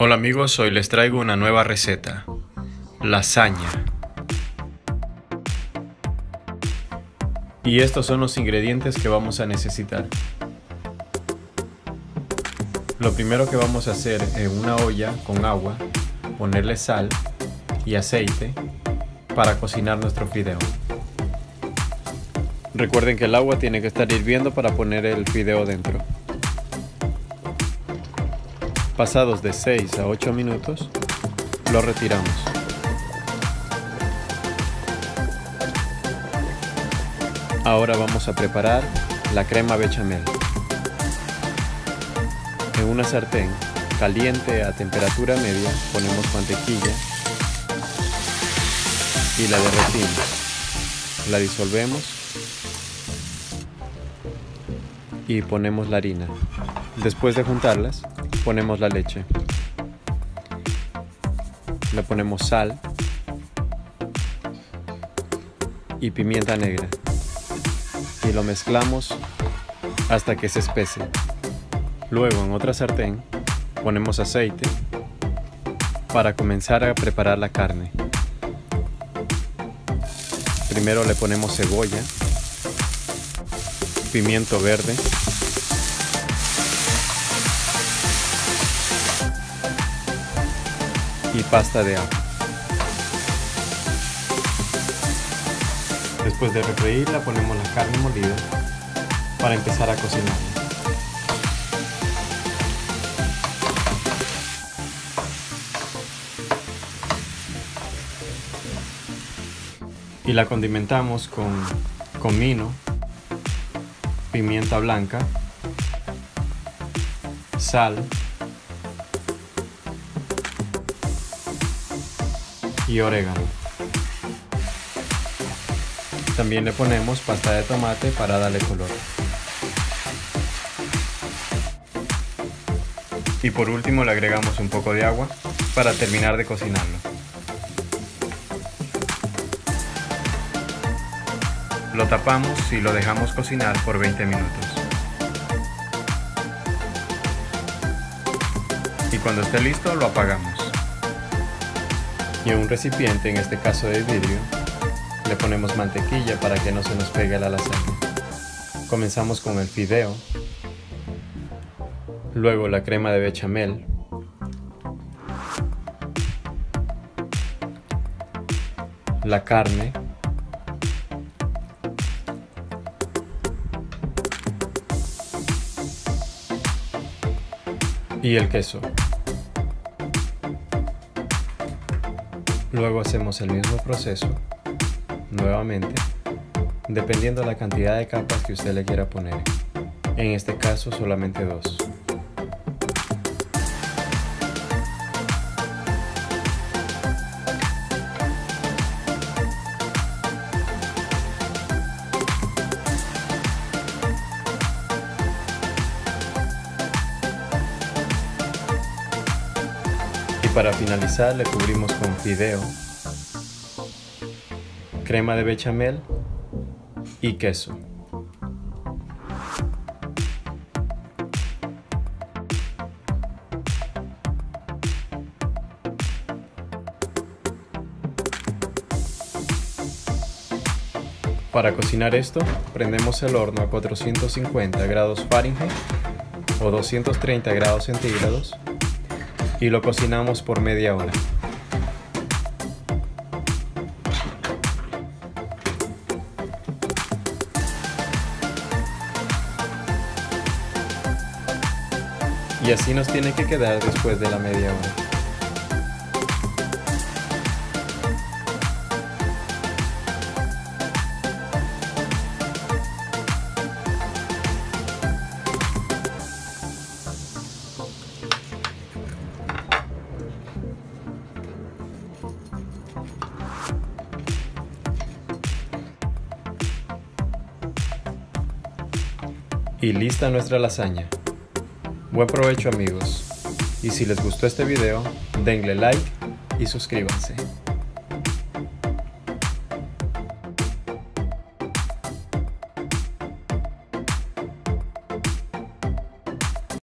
Hola amigos, hoy les traigo una nueva receta, lasaña. Y estos son los ingredientes que vamos a necesitar. Lo primero que vamos a hacer en una olla con agua, ponerle sal y aceite para cocinar nuestro fideo. Recuerden que el agua tiene que estar hirviendo para poner el fideo dentro. Pasados de 6 a 8 minutos, lo retiramos. Ahora vamos a preparar la crema bechamel. En una sartén caliente a temperatura media ponemos mantequilla y la derretimos. La disolvemos y ponemos la harina. Después de juntarlas, ponemos la leche. Le ponemos sal y pimienta negra y lo mezclamos hasta que se espese. Luego en otra sartén ponemos aceite para comenzar a preparar la carne. Primero le ponemos cebolla, pimiento verde, y pasta de ajo. Después de refreírla ponemos la carne molida para empezar a cocinarla. Y la condimentamos con comino, pimienta blanca, sal y orégano. También le ponemos pasta de tomate para darle color. Y por último le agregamos un poco de agua para terminar de cocinarlo. Lo tapamos y lo dejamos cocinar por 20 minutos. Y cuando esté listo lo apagamos. Y en un recipiente, en este caso de vidrio, le ponemos mantequilla para que no se nos pegue la lasaña. Comenzamos con el fideo, luego la crema de bechamel, la carne, y el queso. Luego hacemos el mismo proceso nuevamente, dependiendo de la cantidad de capas que usted le quiera poner. En este caso solamente 2. Y para finalizar le cubrimos con fideo, crema de bechamel y queso. Para cocinar esto, prendemos el horno a 450 grados Fahrenheit o 230 grados centígrados y lo cocinamos por media hora. Y así nos tiene que quedar después de la media hora. Y lista nuestra lasaña. Buen provecho amigos, y si les gustó este video, denle like y suscríbanse.